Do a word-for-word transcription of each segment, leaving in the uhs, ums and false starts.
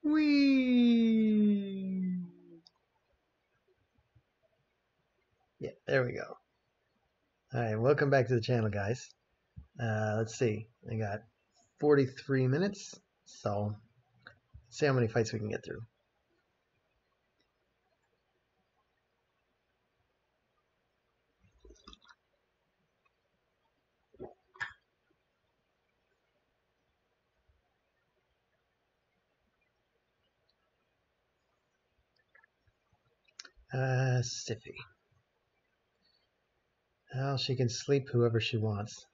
Whee! Yeah, there we go. Alright, welcome back to the channel, guys. Uh, let's see. I got forty-three minutes, so let's see how many fights we can get through. Uh, Stiffy. Well, she can sleep whoever she wants.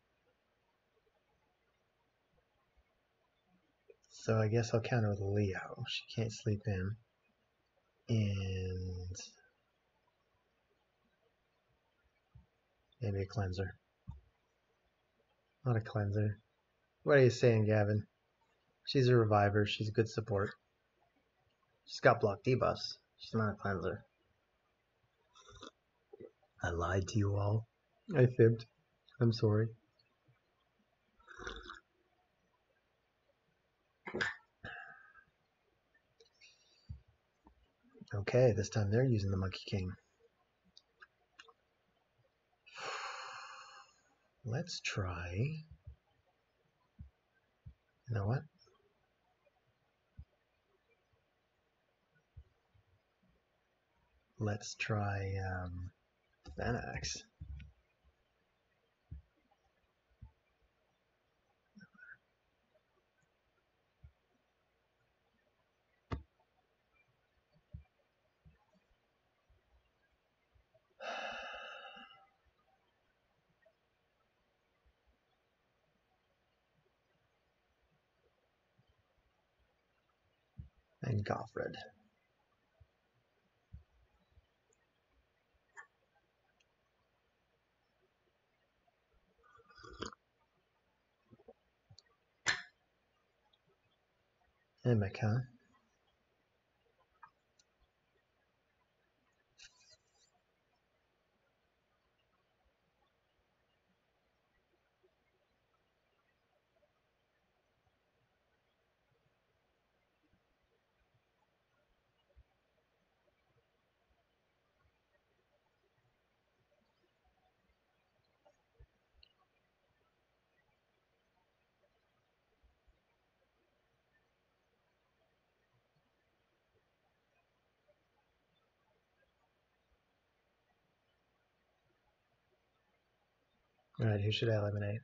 So I guess I'll counter with Leo. She can't sleep in. And maybe a cleanser. Not a cleanser. What are you saying, Gavin? She's a reviver. She's a good support. She's got block debuffs. She's not a cleanser. I lied to you all. I fibbed. I'm sorry. Okay, this time they're using the Monkey King. Let's try... You know what? Let's try um, Vanax. And Goffred. And Mecha. Alright, who should I eliminate?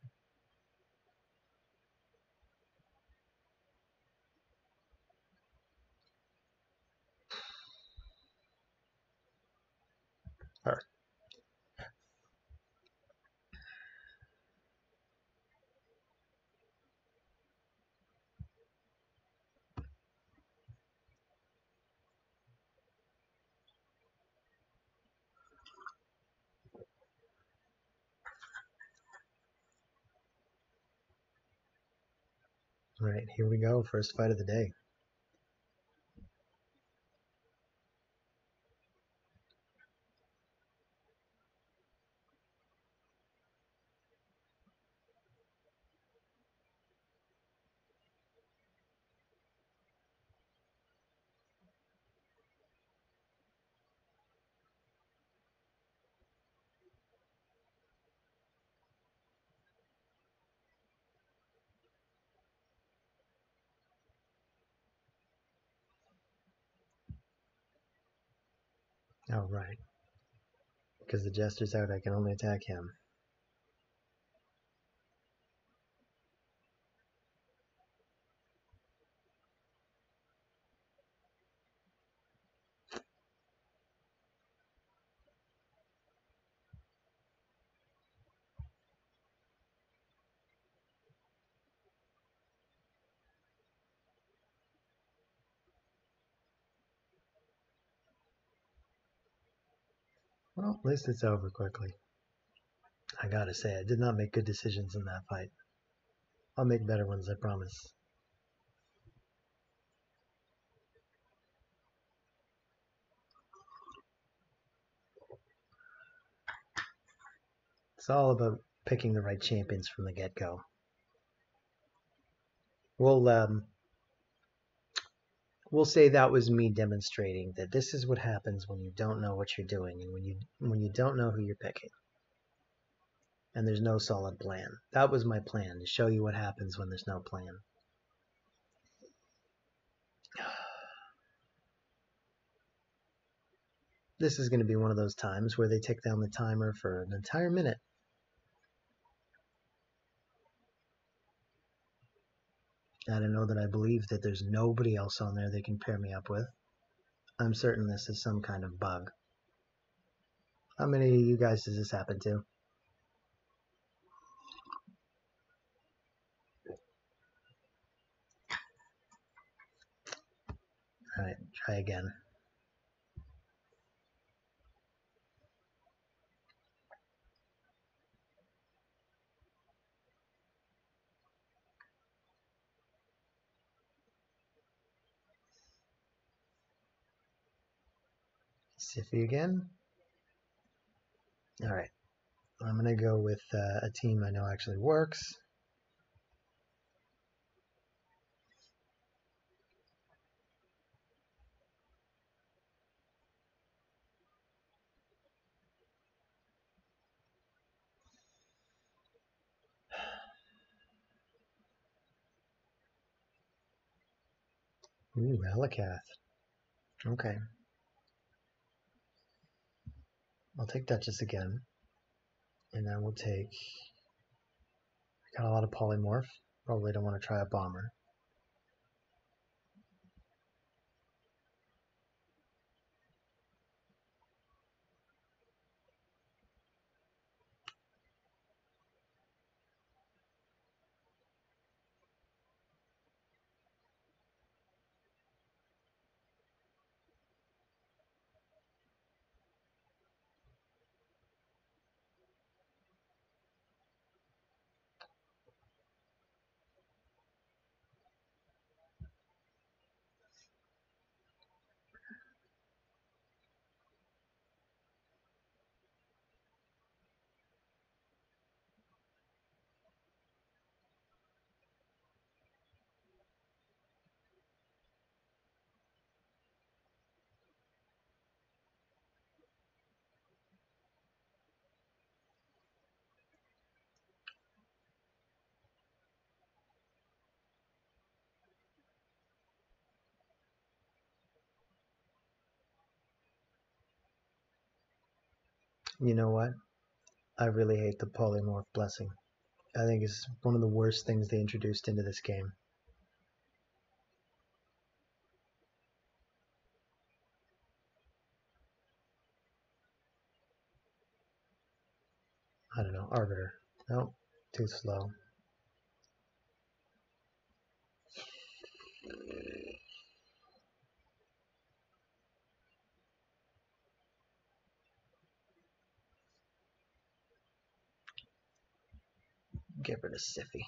Her. Alright, here we go. First fight of the day. Alright. Because the Jester's out, I can only attack him. Well, at least it's over quickly. I gotta say, I did not make good decisions in that fight. I'll make better ones, I promise. It's all about picking the right champions from the get-go. We'll, um... we'll say that was me demonstrating that this is what happens when you don't know what you're doing and when you when you don't know who you're picking and there's no solid plan. That was my plan, to show you what happens when there's no plan. This is going to be one of those times where they take down the timer for an entire minute. I don't know that I believe that there's nobody else on there they can pair me up with. I'm certain this is some kind of bug. How many of you guys does this happen to? Alright, try again. Siffy again. Alright, I'm going to go with uh, a team I know actually works. Ooh, Helicath. Okay. I'll take Duchess again. And then we'll take... I got a lot of polymorph. Probably don't want to try a bomber. You know what? I really hate the polymorph blessing. I think it's one of the worst things they introduced into this game. I don't know, Arbiter. Nope, too slow. Get rid of Siffy.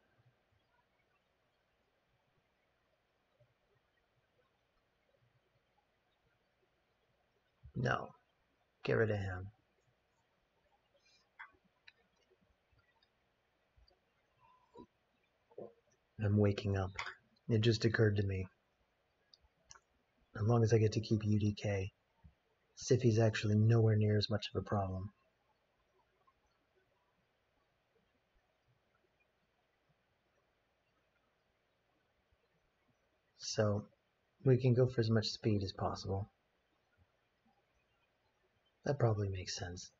No, get rid of him. I'm waking up. It just occurred to me. As long as I get to keep U D K, Siffy's actually nowhere near as much of a problem. So, we can go for as much speed as possible. That probably makes sense.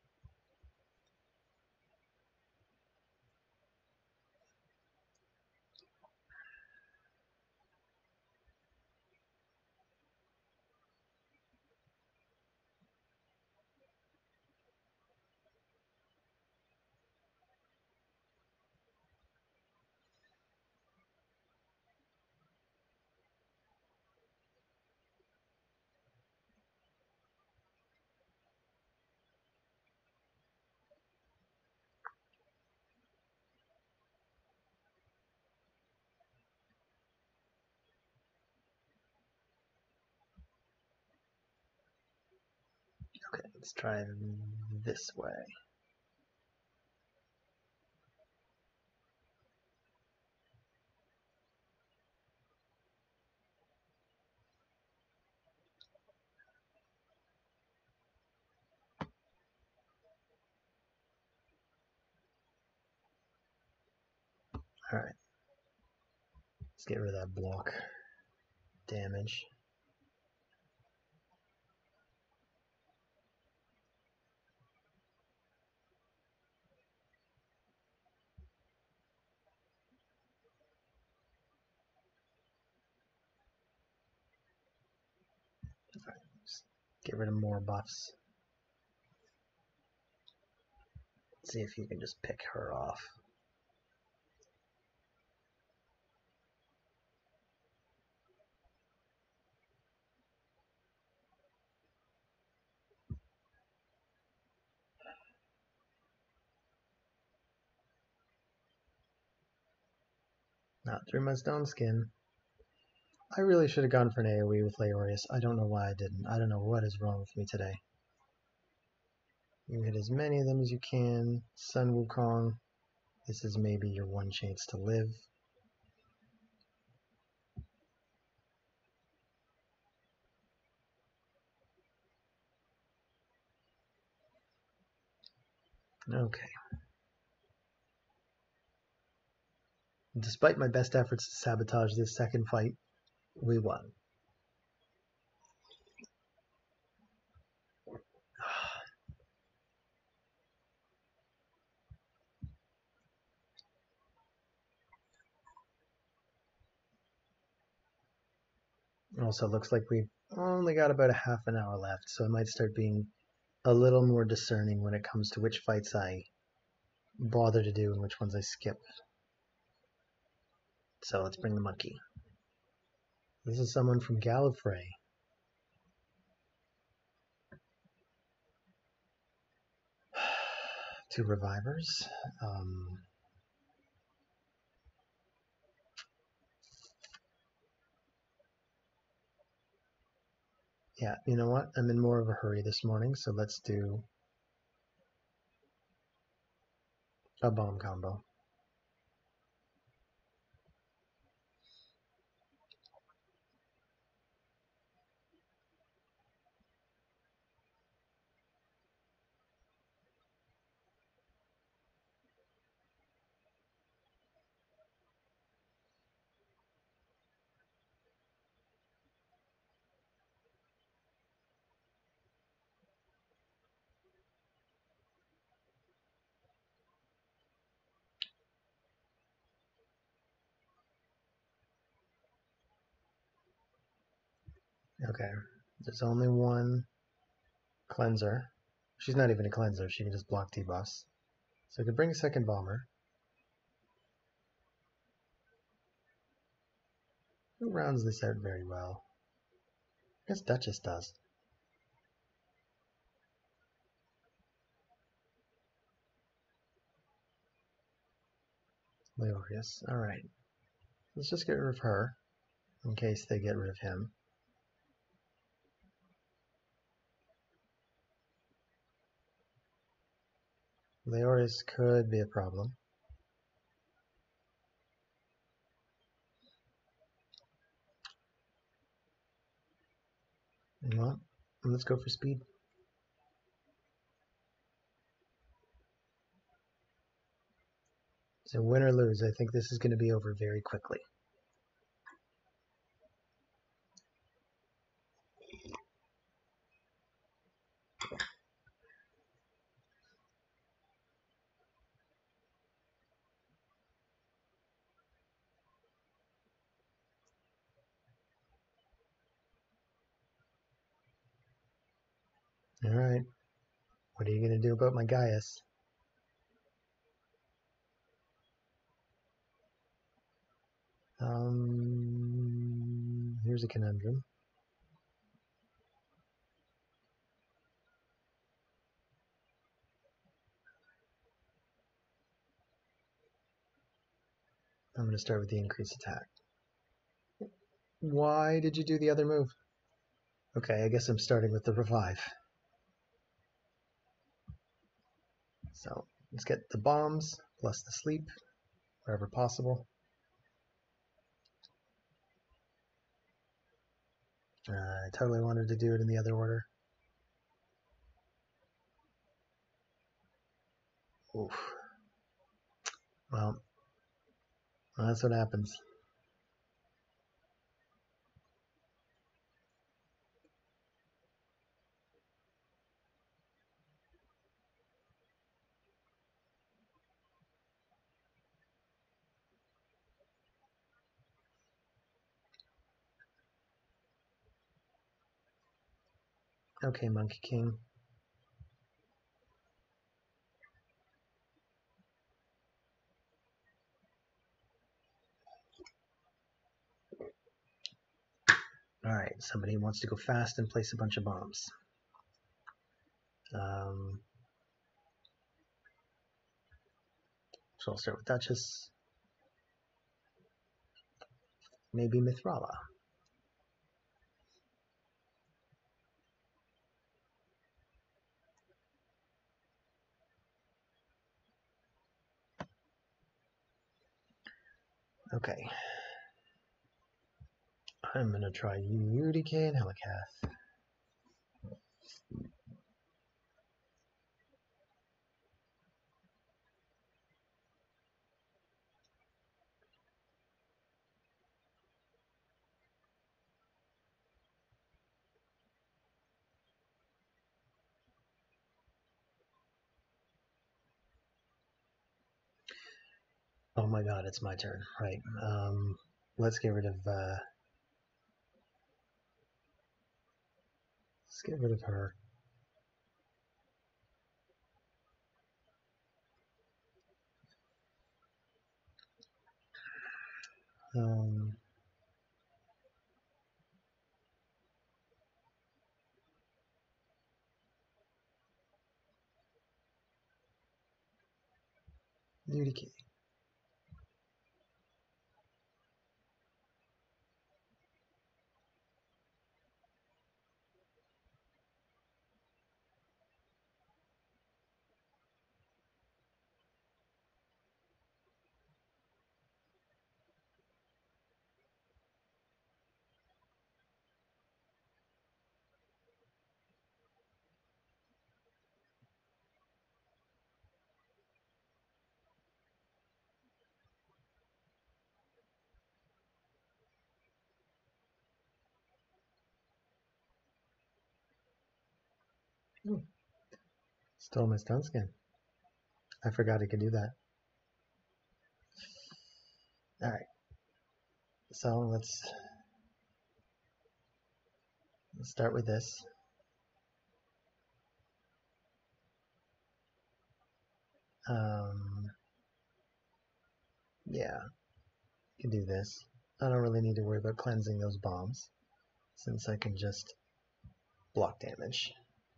Okay, let's try this way. Alright. Let's get rid of that block damage. Alright, just get rid of more buffs. Let's see if you can just pick her off. Not through my stone skin. I really should have gone for an AoE with Leorius. I don't know why I didn't. I don't know what is wrong with me today. You hit as many of them as you can. Sun Wukong. This is maybe your one chance to live. Okay. Despite my best efforts to sabotage this second fight, we won. Also, looks like we've only got about a half an hour left, so I might start being a little more discerning when it comes to which fights I bother to do and which ones I skip. So let's bring the monkey. This is someone from Gallifrey. Two revivers. Um, yeah, you know what? I'm in more of a hurry this morning, so let's do a bomb combo. Okay, there's only one cleanser. She's not even a cleanser, she can just block debuffs. So I could bring a second bomber. Who rounds this out very well? I guess Duchess does. Leorius. Alright. Let's just get rid of her, in case they get rid of him. Leorius could be a problem. Well, let's go for speed. So win or lose, I think this is going to be over very quickly. Alright. What are you going to do about my Gaius? Um, here's a conundrum. I'm going to start with the increased attack. Why did you do the other move? Okay, I guess I'm starting with the revive. So let's get the bombs plus the sleep wherever possible. Uh, I totally wanted to do it in the other order. Oof. Well, Well, that's what happens. Okay, Monkey King. Alright, somebody wants to go fast and place a bunch of bombs. Um, so I'll start with Duchess. Maybe Mithrala. Okay. I'm going to try U D K and Helicath. Oh my god, it's my turn. Right. Um, let's get rid of... Uh, let's get rid of her. Um, U D K. Hmm. Stole my stun skin. I forgot I could do that. Alright. So let's, let's start with this. Um, yeah, can do this. I don't really need to worry about cleansing those bombs, since I can just block damage.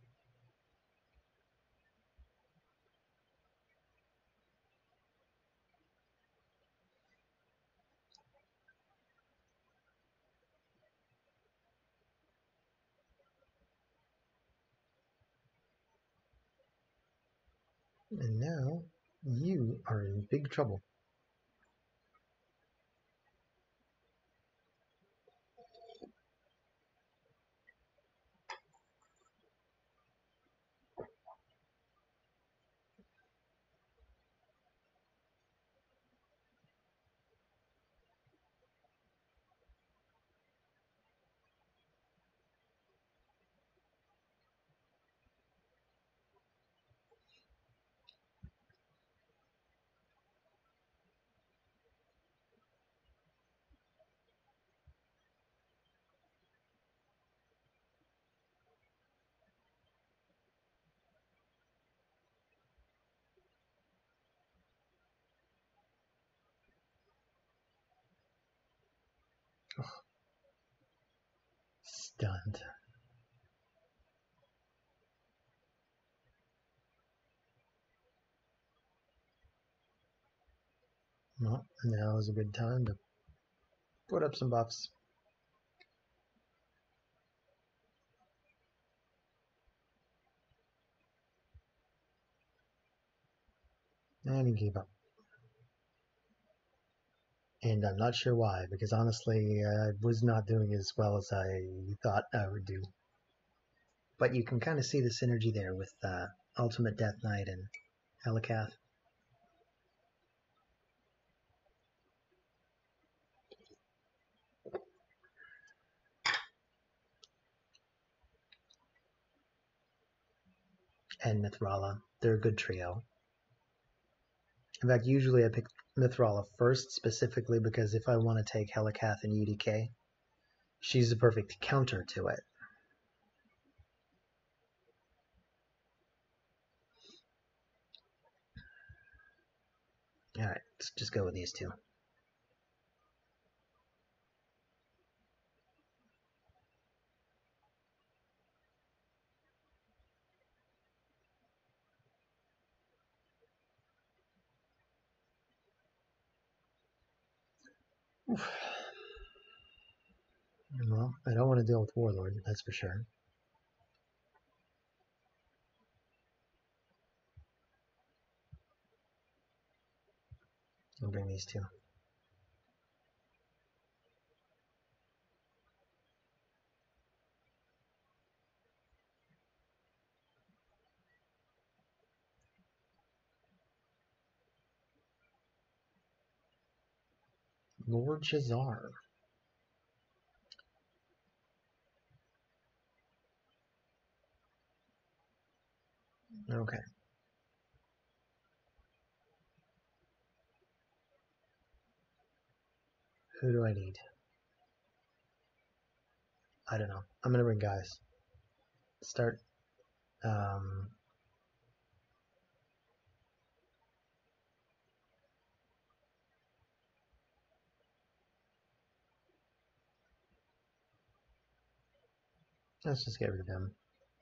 And now, you are in big trouble. Oh, stunned. Well, now is a good time to put up some buffs. And he gave up. And I'm not sure why, because honestly, I was not doing as well as I thought I would do. But you can kind of see the synergy there with uh, Ultimate Death Knight and Helicath. and Mithrala. They're a good trio. In fact, usually I pick Mithrala first, specifically because if I want to take Helikath and U D K, she's the perfect counter to it. Alright, let's just go with these two. Oof. Well, I don't want to deal with Warlord, that's for sure. I'll bring these two. Lord Shazar. Okay. Who do I need? I don't know. I'm gonna bring guys. Start. Um, let's just get rid of him.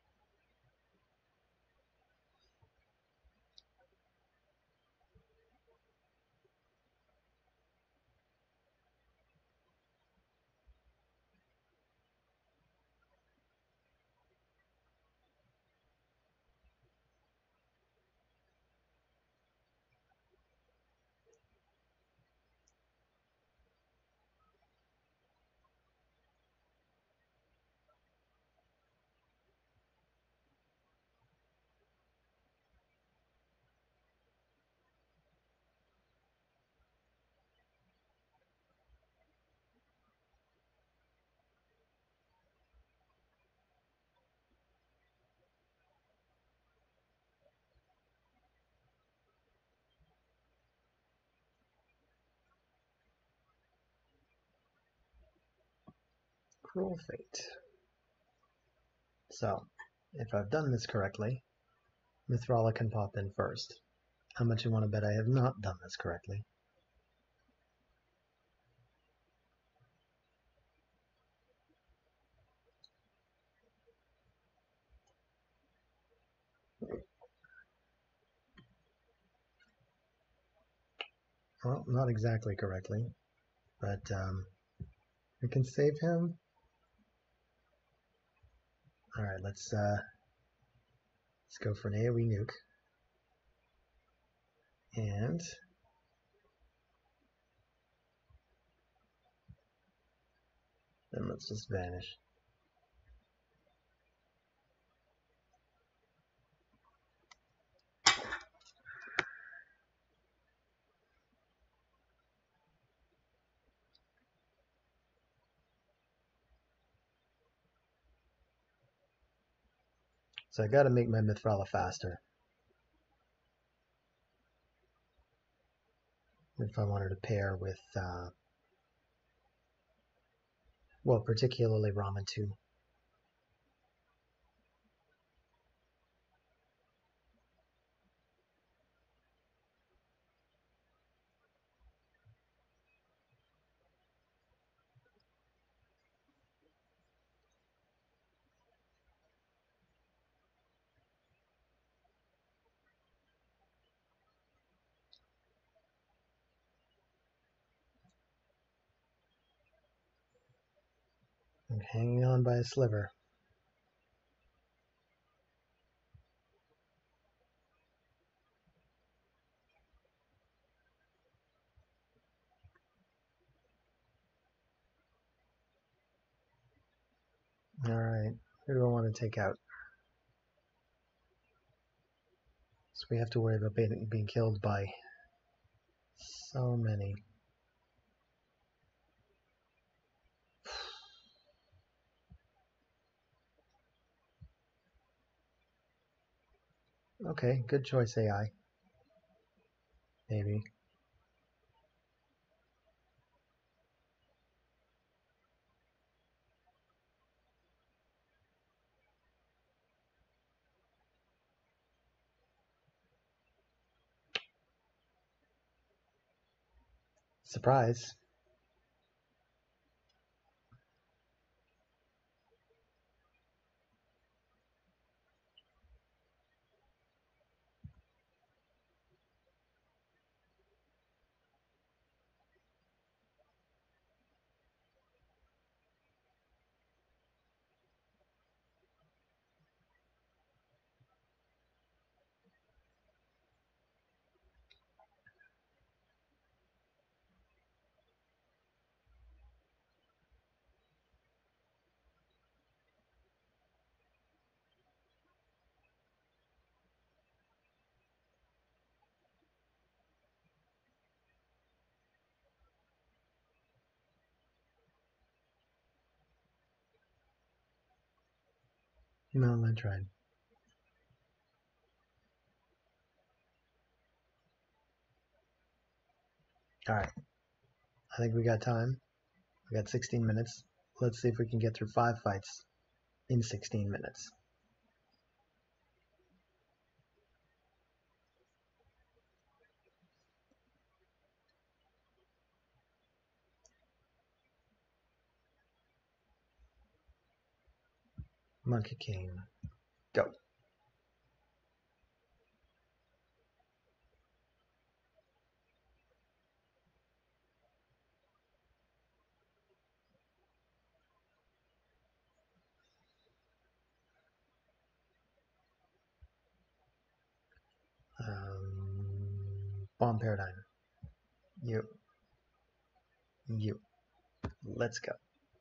Cruel Fate. So, if I've done this correctly, Mithrala can pop in first. How much you want to bet I have not done this correctly? Well, not exactly correctly, but um, we can save him. All right, let's uh, let's go for an AoE nuke, and then let's just vanish. So I got to make my Mithrala faster if I wanted to pair with, uh, well, particularly Ramen two. I'm hanging on by a sliver. All right, who do I want to take out? So we have to worry about being, being killed by so many. Okay, good choice, A I. Maybe. Surprise. No, I tried. Alright. I think we got time. We got sixteen minutes. Let's see if we can get through five fights in sixteen minutes. Monkey King. Go. Um, bomb paradigm. You. You. Let's go.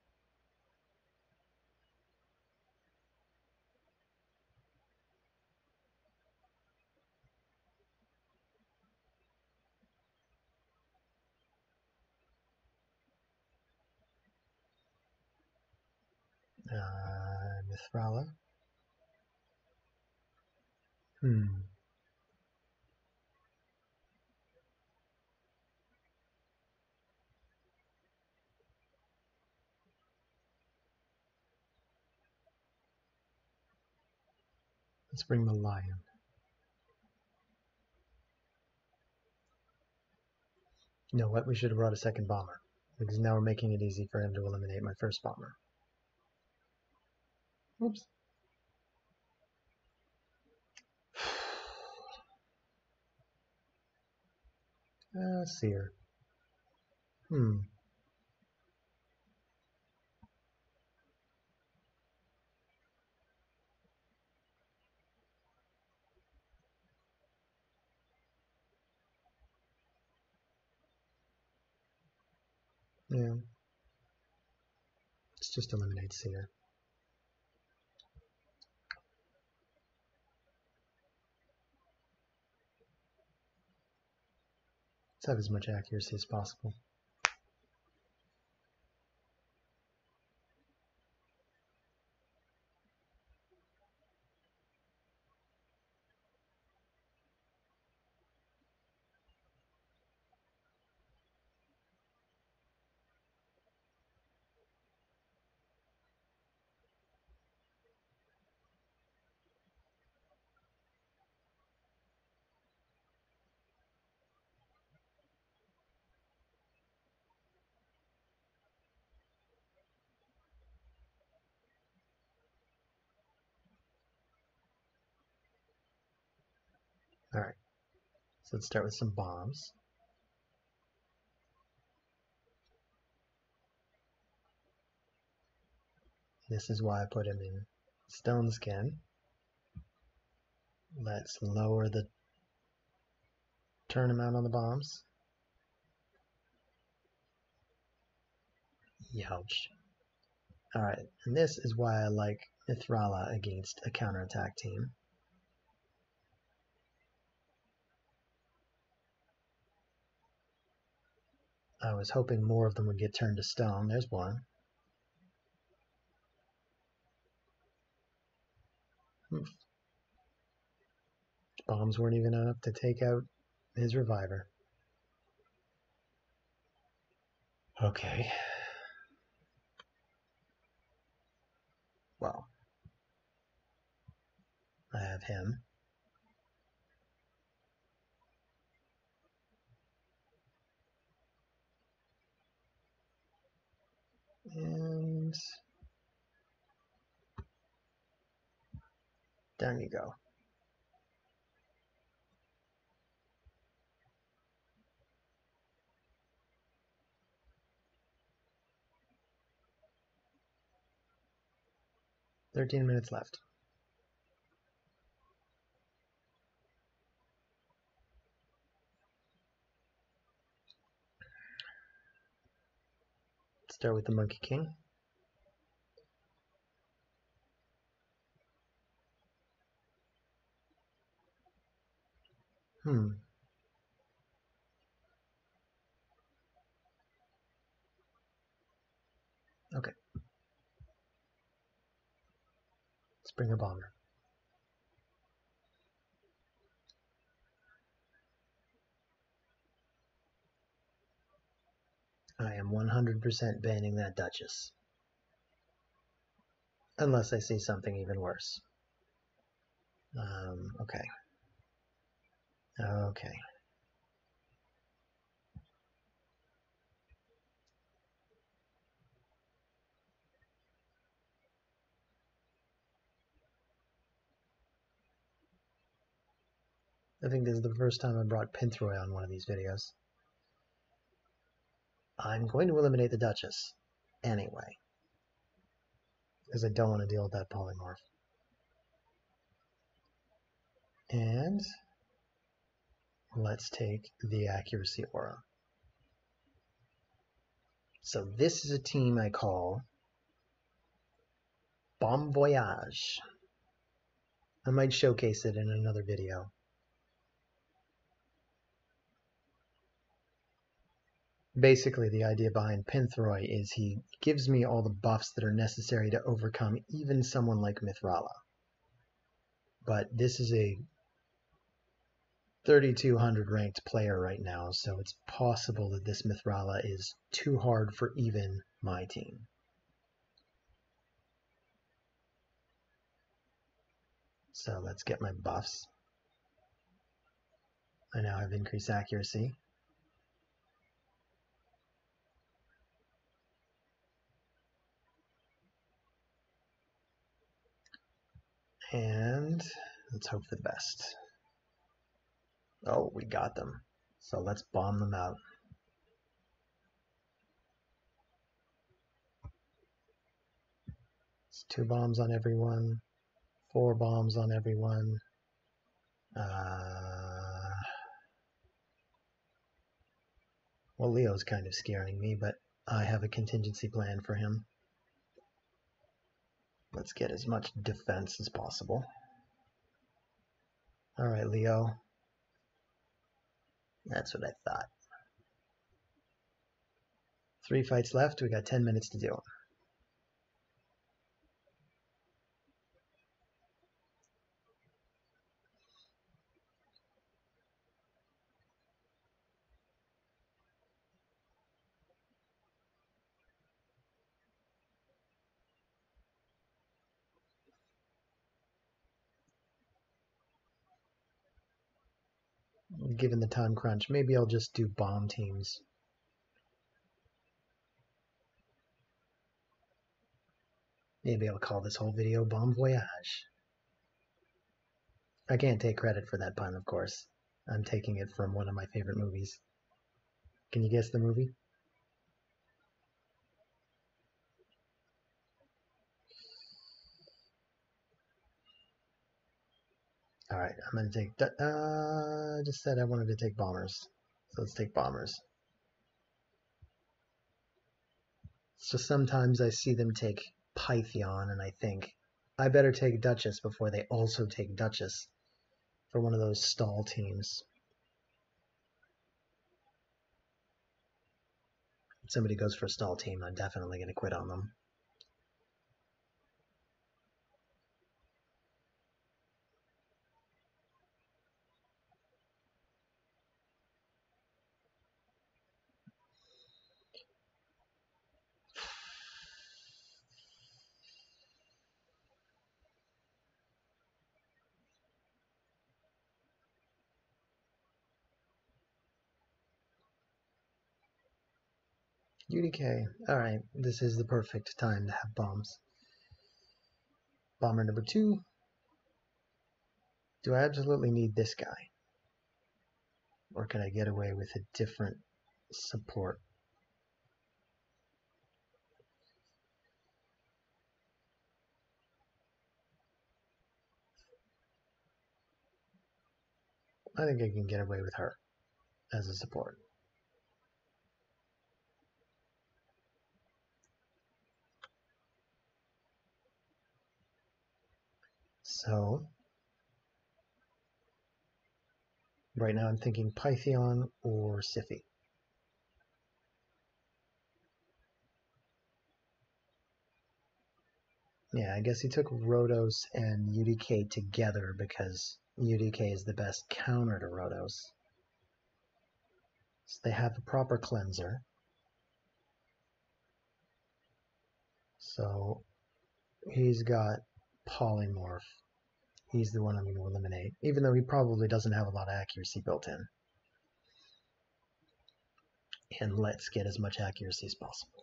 Uh, Mithrala. Hmm. Let's bring the lion. You know what? We should have brought a second bomber. Because now we're making it easy for him to eliminate my first bomber. Oops. Uh, Seer. Hmm. Yeah. Let's just eliminate Seer. Let's have as much accuracy as possible. Alright. So let's start with some bombs. This is why I put him in stone skin. Let's lower the turn amount on the bombs. Youch. Alright, and this is why I like Mithrala against a counterattack team. I was hoping more of them would get turned to stone. There's one. bombs weren't even enough to take out his reviver. Okay. Well, I have him. And down you go. thirteen minutes left. Start with the Monkey King. Hmm. Okay. Let's bring a bomber. I am one hundred percent banning that Duchess. Unless I see something even worse. Um, okay. Okay. I think this is the first time I brought Pinthroy on one of these videos. I'm going to eliminate the Duchess anyway, because I don't want to deal with that polymorph. And let's take the accuracy aura. So this is a team I call Bon Voyage. I might showcase it in another video. Basically, the idea behind Pinthroy is he gives me all the buffs that are necessary to overcome even someone like Mithrala. But this is a thirty-two hundred ranked player right now, so it's possible that this Mithrala is too hard for even my team. So let's get my buffs. I now have increased accuracy. And let's hope for the best. Oh, we got them. So let's bomb them out. It's two bombs on everyone. Four bombs on everyone. Uh, well, Leo's kind of scaring me, but I have a contingency plan for him. Let's get as much defense as possible. All right, Leo. That's what I thought. Three fights left. We got ten minutes to do them. Given the time crunch, maybe I'll just do bomb teams. Maybe I'll call this whole video Bon Voyage. I can't take credit for that pun, of course. I'm taking it from one of my favorite movies. Can you guess the movie? Alright, I'm going to take... Uh, I just said I wanted to take bombers. So let's take bombers. So sometimes I see them take Pythion, and I think, I better take Duchess before they also take Duchess for one of those stall teams. If somebody goes for a stall team, I'm definitely going to quit on them. U D K. Alright, this is the perfect time to have bombs. Bomber number two. Do I absolutely need this guy? Or can I get away with a different support? I think I can get away with her as a support. So, right now I'm thinking Pythion or Siphi. Yeah, I guess he took Rotos and U D K together because U D K is the best counter to Rotos. So they have a proper cleanser. So he's got Polymorph. He's the one I'm going to eliminate, even though he probably doesn't have a lot of accuracy built in. And let's get as much accuracy as possible.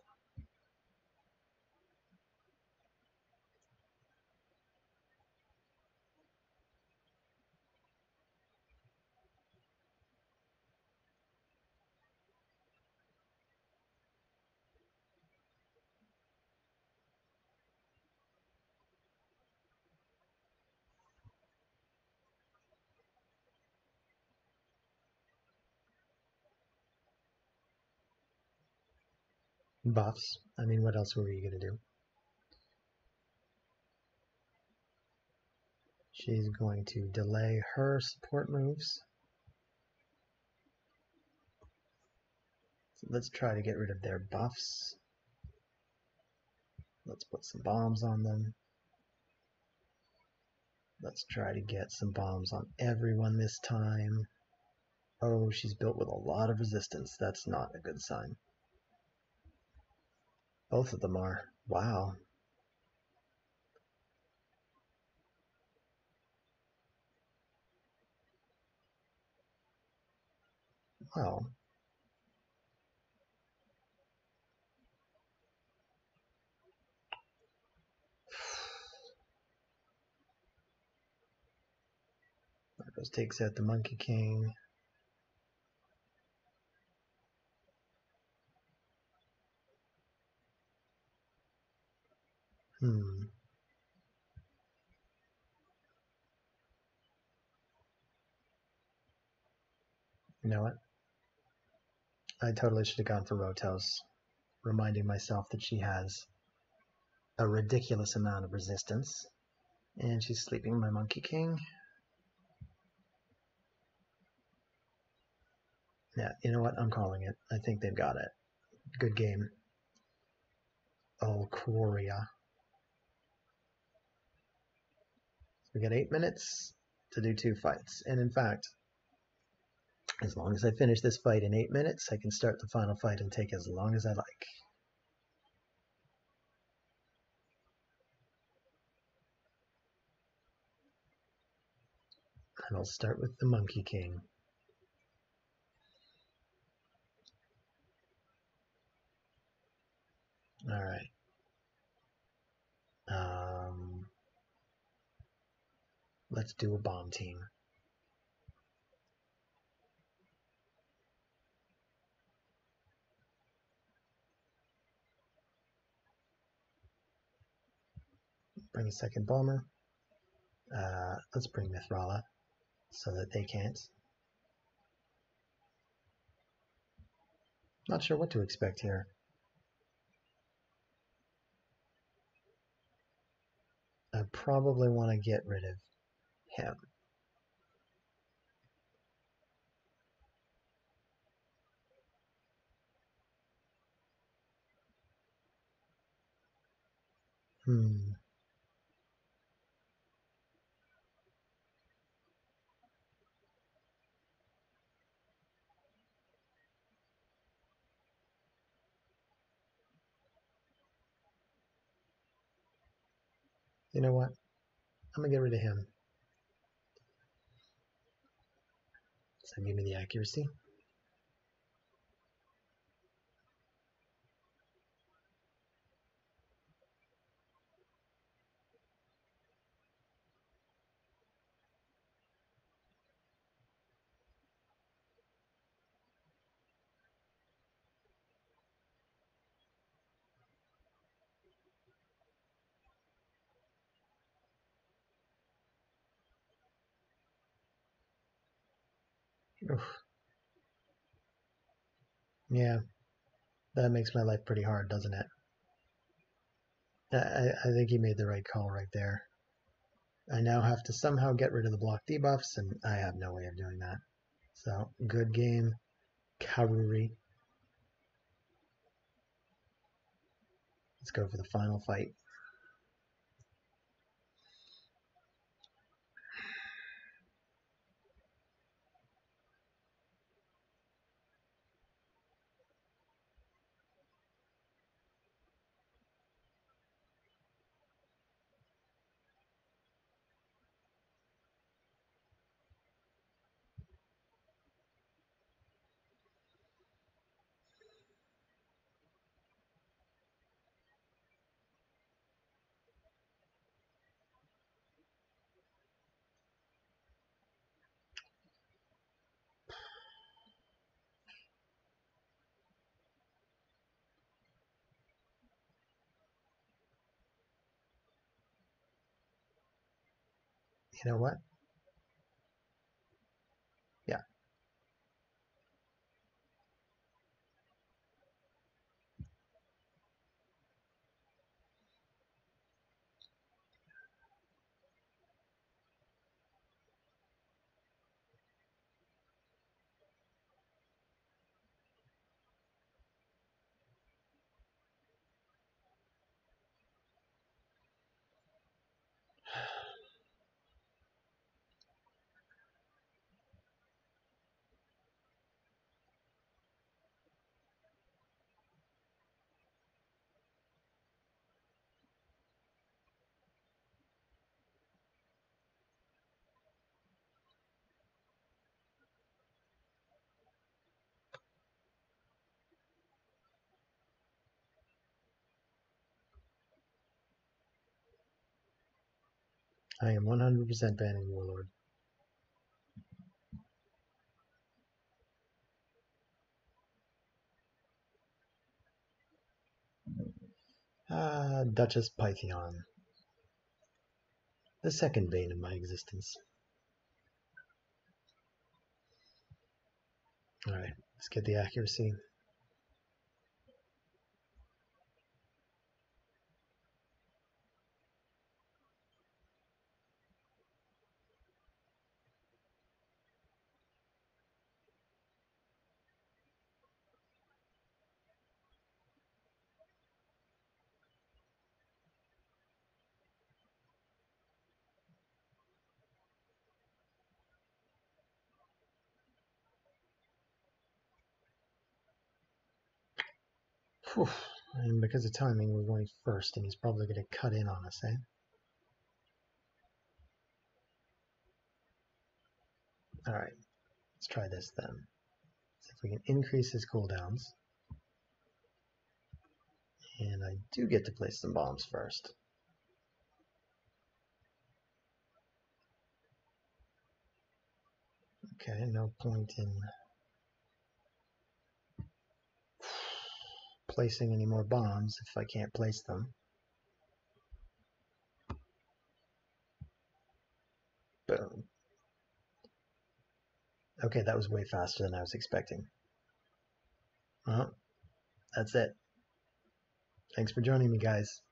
Buffs. I mean, what else were you going to do? She's going to delay her support moves. So let's try to get rid of their buffs. Let's put some bombs on them. Let's try to get some bombs on everyone this time. Oh, she's built with a lot of resistance. That's not a good sign. Both of them are. Wow. Well, Marcos takes out the Monkey King. Hmm. You know what? I totally should have gone for Rotos, reminding myself that she has a ridiculous amount of resistance. And she's sleeping my Monkey King. Yeah, you know what? I'm calling it. I think they've got it. Good game. Oh, Korea. We got eight minutes to do two fights. And in fact, as long as I finish this fight in eight minutes, I can start the final fight and take as long as I like. And I'll start with the Monkey King. All right. Um, let's do a bomb team. Bring a second bomber. Uh, let's bring Mithrala so that they can't. Not sure what to expect here. I probably want to get rid of him. Hmm. You know what? I'm going to get rid of him. So give me the accuracy. Oof. Yeah, that makes my life pretty hard, doesn't it? I, I think he made the right call right there. I now have to somehow get rid of the block debuffs, and I have no way of doing that. So, good game, cavalry. Let's go for the final fight. You know what? Yeah. I am one hundred percent banning Warlord. Ah, Duchess Pythion. The second bane of my existence. Alright, let's get the accuracy. Whew. And because of timing, we're going first, and he's probably going to cut in on us, eh? Alright, let's try this then. See if we can increase his cooldowns. And I do get to place some bombs first. Okay, no point in placing any more bombs if I can't place them. Boom. Okay, that was way faster than I was expecting. Well, that's it. Thanks for joining me, guys.